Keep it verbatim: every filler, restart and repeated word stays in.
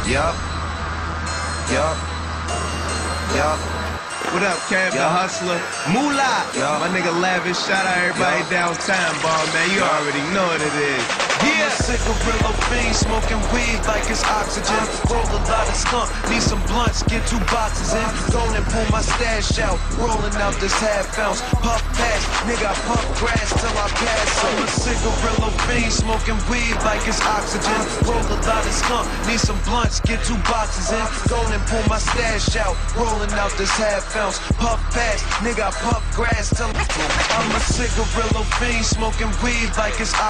Yup. Yup. Yup. What up, Cab, the hustler? Moolah! Yup. My nigga Lavish, shout out everybody Yup. downtown, ball, man. You Yup. already know what it is. Yeah, cigarillo fiend, smoking weed like it's oxygen. Roll a lot of skunk, need some blunts, get two boxes in. Go and pull my stash out, rolling out this half ounce. Puff pass, nigga, I puff grass till I pass. I'm a cigarillo fiend, smoking weed like it's oxygen. Roll a lot of skunk, need some blunts, get two boxes in. Go and pull my stash out, rolling out this half ounce. Puff pass, nigga, I puff grass till I'm a cigarillo fiend, smoking weed like it's oxygen.